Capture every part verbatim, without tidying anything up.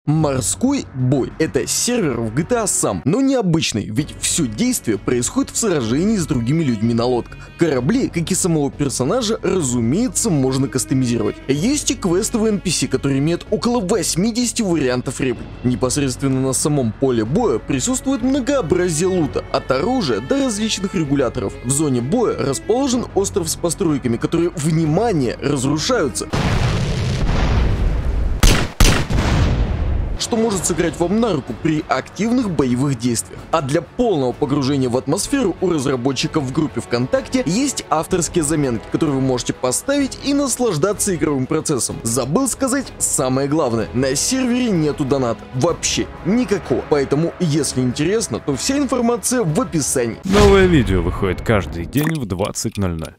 Морской бой — это сервер в джи ти эй сам, но необычный, ведь все действие происходит в сражении с другими людьми на лодках. Корабли, как и самого персонажа, разумеется, можно кастомизировать. Есть и квестовые эн пи си, которые имеют около восьмидесяти вариантов реплик. Непосредственно на самом поле боя присутствует многообразие лута, от оружия до различных регуляторов. В зоне боя расположен остров с постройками, которые, внимание, разрушаются, что может сыграть вам на руку при активных боевых действиях. А для полного погружения в атмосферу у разработчиков в группе ВКонтакте есть авторские заметки, которые вы можете поставить и наслаждаться игровым процессом. Забыл сказать самое главное: на сервере нету доната. Вообще никакого. Поэтому, если интересно, то вся информация в описании. Новое видео выходит каждый день в двадцать ноль ноль.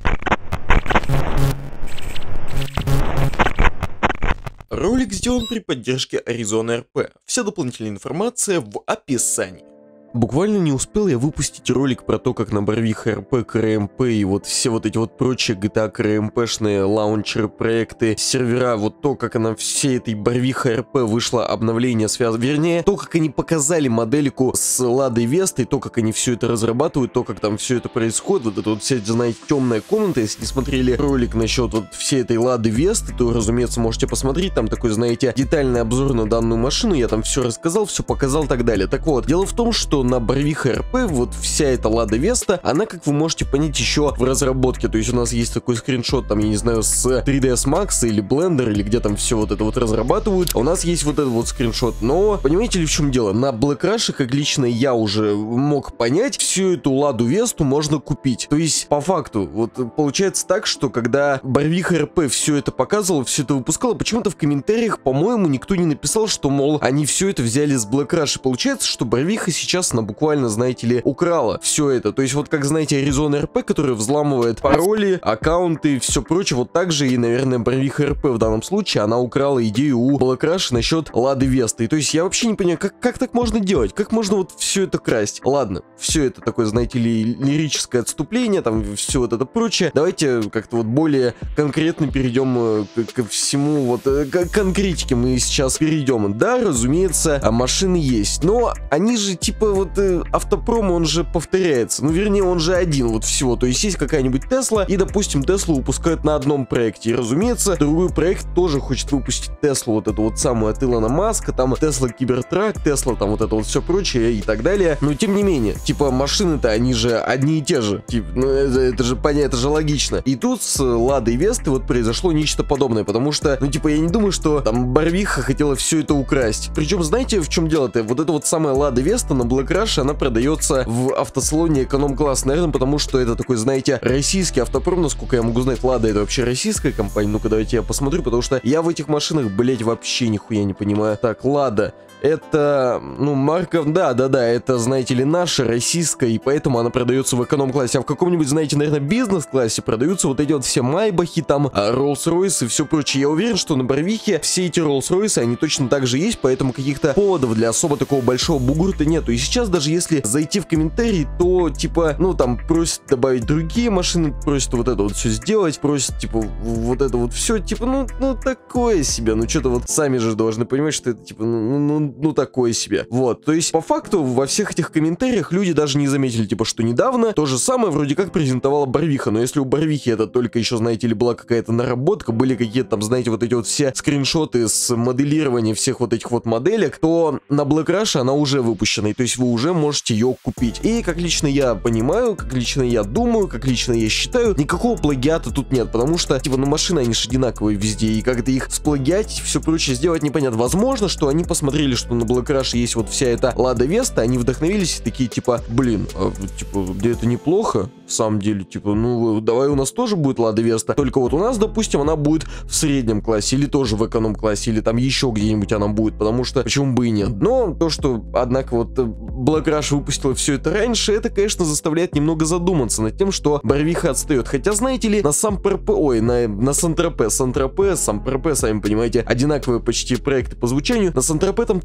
Ролик сделан при поддержке Arizona эр пи. Вся дополнительная информация в описании. Буквально не успел я выпустить ролик про то, как на Барвиха эр пи, КРМП и вот все вот эти вот прочие джи ти эй КРМПшные лаунчеры, проекты, сервера, вот то, как она всей этой Барвиха эр пи вышло обновление связано, вернее, то, как они показали модельку с Ладой Вестой, то, как они все это разрабатывают, то, как там все это происходит, вот это вот вся, знаете, темная комната. Если не смотрели ролик насчет вот всей этой Лады Весты, то, разумеется, можете посмотреть, там такой, знаете, детальный обзор на данную машину, я там все рассказал, все показал и так далее. Так вот, дело в том, что на Барвиха эр пи вот вся эта Лада Веста, она, как вы можете понять, еще в разработке. То есть у нас есть такой скриншот, там, я не знаю, с три ди эс Max или Blender, или где там все вот это вот разрабатывают. А у нас есть вот этот вот скриншот. Но, понимаете ли, в чем дело? На Black Rush, как лично я уже мог понять, всю эту Ладу Весту можно купить. То есть, по факту, вот получается так, что когда Барвиха эр пи все это показывал, все это выпускало, почему-то в комментариях, по-моему, никто не написал, что, мол, они все это взяли с Black Rush. И получается, что Барвиха сейчас на буквально, знаете ли, украла все это. То есть вот как, знаете, Arizona эр пи, который взламывает пароли, аккаунты и все прочее, вот так же и, наверное, Барвиха эр пи в данном случае, она украла идею у Black Rush насчет Лады Весты. И то есть я вообще не понимаю, как, как так можно делать, как можно вот все это красть. Ладно, все это такое, знаете ли, лирическое отступление, там все вот это прочее. Давайте как-то вот более конкретно перейдем к, ко всему, вот к конкретике мы сейчас перейдем. Да, разумеется, машины есть, но они же типа вот автопром, он же повторяется. Ну, вернее, он же один вот всего. То есть есть какая-нибудь Тесла, и, допустим, Теслу выпускают на одном проекте. И, разумеется, другой проект тоже хочет выпустить Теслу, вот эту вот самую от Илона Маска, там Тесла Кибертрак, Тесла, там вот это вот все прочее и так далее. Но, тем не менее, типа, машины-то, они же одни и те же. Типа, ну, это, это же понятно, это же логично. И тут с Ладой Весты вот произошло нечто подобное, потому что, ну, типа, я не думаю, что там Барвиха хотела все это украсть. Причем, знаете, в чем дело-то? Вот эта вот самая Лада Веста на Black Rush, она продается в автосалоне эконом-класс, наверное, потому что это такой, знаете, российский автопром, насколько я могу знать. Лада — это вообще российская компания. Ну-ка, давайте я посмотрю, потому что я в этих машинах, блять, вообще нихуя не понимаю. Так, Лада. Это, ну, марка, да-да-да, это, знаете ли, наша, российская, и поэтому она продается в эконом-классе. А в каком-нибудь, знаете, наверное, бизнес-классе продаются вот эти вот все Майбахи, там, Роллс-Ройс и все прочее. Я уверен, что на Барвихе все эти Роллс-Ройсы, они точно так же есть, поэтому каких-то поводов для особо такого большого бугурта нету. И сейчас, даже если зайти в комментарии, то, типа, ну, там, просят добавить другие машины, просят вот это вот все сделать, просят, типа, вот это вот все, типа, ну, ну, такое себе. Ну, что-то вот сами же должны понимать, что это, типа, ну, ну, ну, такое себе. Вот, то есть, по факту, во всех этих комментариях люди даже не заметили, типа, что недавно то же самое вроде как презентовала Барвиха, но если у Барвихи это только еще, знаете ли, была какая-то наработка, были какие-то там, знаете, вот эти вот все скриншоты с моделирования всех вот этих вот моделек, то на Black Rush она уже выпущена, и то есть вы уже можете ее купить. И как лично я понимаю, как лично я думаю, как лично я считаю, никакого плагиата тут нет, потому что, типа, ну, машины, они же одинаковые везде, и как-то их сплагиатить, все прочее сделать непонятно. Возможно, что они посмотрели, что на Black Rush есть вот вся эта Лада Веста, они вдохновились и такие, типа, блин, а, типа, где это неплохо, в самом деле, типа, ну, давай у нас тоже будет Лада Веста, только вот у нас, допустим, она будет в среднем классе, или тоже в эконом-классе, или там еще где-нибудь она будет, потому что, почему бы и нет. Но то, что, однако, вот Black Rush выпустила все это раньше, это, конечно, заставляет немного задуматься над тем, что Барвиха отстает. Хотя, знаете ли, на сам ПРП, ой, на, на Сан-Тропе, Сан-Тропе, сам ПРП, сами понимаете, одинаковые почти проекты по звучанию, на Сан-Тропе там тоже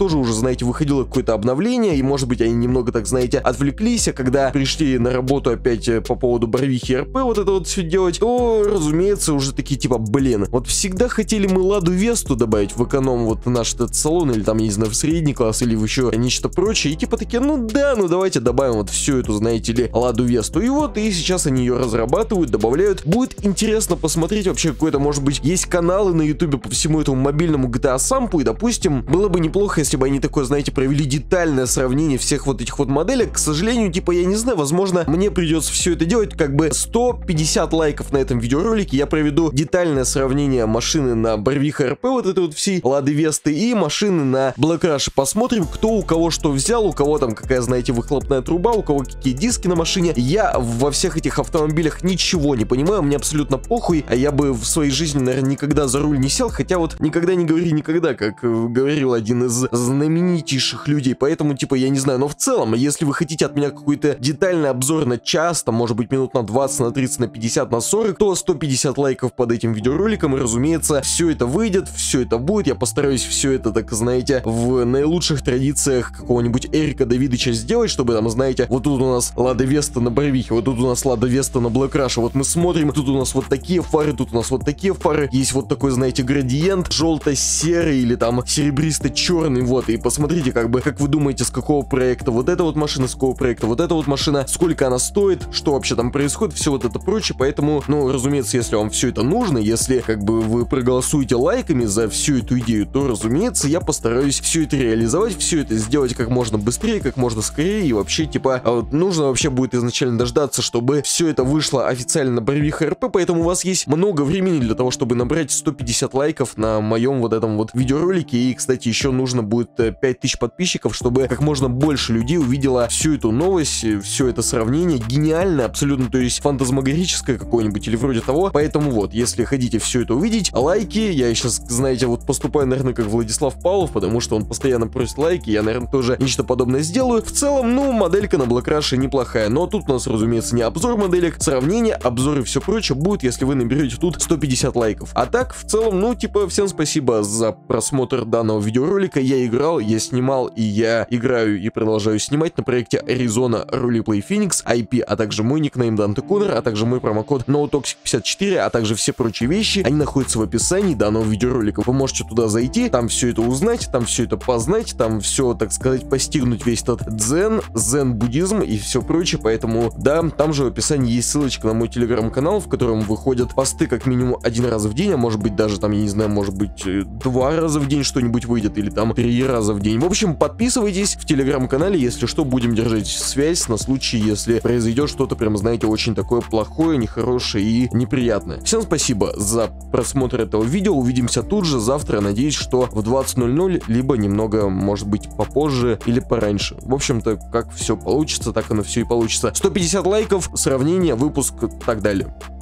тоже уже, знаете, выходило какое-то обновление, и, может быть, они немного, так, знаете, отвлеклись, а когда пришли на работу опять по поводу Барвихи эр пэ вот это вот все делать, то, разумеется, уже такие, типа, блин, вот всегда хотели мы Ладу Весту добавить в эконом вот наш этот салон, или там, я не знаю, в средний класс, или в еще нечто прочее, и типа такие, ну да, ну давайте добавим вот всю эту, знаете ли, Ладу Весту, и вот, и сейчас они ее разрабатывают, добавляют. Будет интересно посмотреть вообще какой-то, может быть, есть каналы на ютубе по всему этому мобильному джи ти эй сампу, и, допустим, было бы неплохо, если бы они такое, знаете, провели детальное сравнение всех вот этих вот моделек. К сожалению, типа, я не знаю, возможно, мне придется все это делать, как бы сто пятьдесят лайков на этом видеоролике, я проведу детальное сравнение машины на Барвиха эр пэ, вот этой вот всей Лады Весты, и машины на Black Rush. Посмотрим, кто у кого что взял, у кого там какая, знаете, выхлопная труба, у кого какие диски на машине. Я во всех этих автомобилях ничего не понимаю, мне абсолютно похуй, а я бы в своей жизни, наверное, никогда за руль не сел, хотя вот никогда не говори никогда, как говорил один из знаменитейших людей, поэтому, типа, я не знаю, но в целом, если вы хотите от меня какой-то детальный обзор на час, там, может быть, минут на двадцать, на тридцать, на пятьдесят, на сорок, то сто пятьдесят лайков под этим видеороликом, и, разумеется, все это выйдет, все это будет, я постараюсь все это, так, знаете, в наилучших традициях какого-нибудь Эрика Давидыча сделать, чтобы, там, знаете, вот тут у нас Лада Веста на Барвихе, вот тут у нас Лада Веста на Black Rush, вот мы смотрим, тут у нас вот такие фары, тут у нас вот такие фары, есть вот такой, знаете, градиент, желто-серый или там серебристо-черный, вот, и посмотрите, как бы, как вы думаете, с какого проекта вот эта вот машина, с какого проекта вот эта вот машина, сколько она стоит, что вообще там происходит, все вот это прочее, поэтому, ну, разумеется, если вам все это нужно, если, как бы, вы проголосуете лайками за всю эту идею, то, разумеется, я постараюсь все это реализовать, все это сделать как можно быстрее, как можно скорее, и вообще, типа, а вот нужно вообще будет изначально дождаться, чтобы все это вышло официально на Барвиха эр пэ, поэтому у вас есть много времени для того, чтобы набрать сто пятьдесят лайков на моем вот этом вот видеоролике, и, кстати, еще нужно будет пять тысяч подписчиков, чтобы как можно больше людей увидело всю эту новость, все это сравнение, гениально, абсолютно, то есть фантазмагорическое какое-нибудь или вроде того, поэтому вот, если хотите все это увидеть, лайки, я сейчас, знаете, вот поступаю, наверное, как Владислав Павлов, потому что он постоянно просит лайки, я, наверное, тоже нечто подобное сделаю. В целом, ну, моделька на Black Rush неплохая, но тут у нас, разумеется, не обзор моделек, сравнение, обзоры и все прочее будет, если вы наберете тут сто пятьдесят лайков. А так, в целом, ну, типа, всем спасибо за просмотр данного видеоролика, я играл, я снимал, и я играю и продолжаю снимать на проекте Arizona Roleplay Phoenix, ай пи, а также мой никнейм Данте Коннор, а также мой промокод ноутоксик пятьдесят четыре, а также все прочие вещи, они находятся в описании данного видеоролика. Вы можете туда зайти, там все это узнать, там все это познать, там все, так сказать, постигнуть весь этот дзен, зен-буддизм и все прочее, поэтому, да, там же в описании есть ссылочка на мой телеграм-канал, в котором выходят посты как минимум один раз в день, а может быть даже там, я не знаю, может быть два раза в день что-нибудь выйдет, или там три раза в день. В общем, подписывайтесь в телеграм-канале, если что, будем держать связь на случай, если произойдет что-то прям, знаете, очень такое плохое, нехорошее и неприятное. Всем спасибо за просмотр этого видео, увидимся тут же завтра, надеюсь, что в двадцать ноль ноль, либо немного, может быть, попозже или пораньше. В общем-то, как все получится, так оно все и получится. сто пятьдесят лайков, сравнение, выпуск и так далее.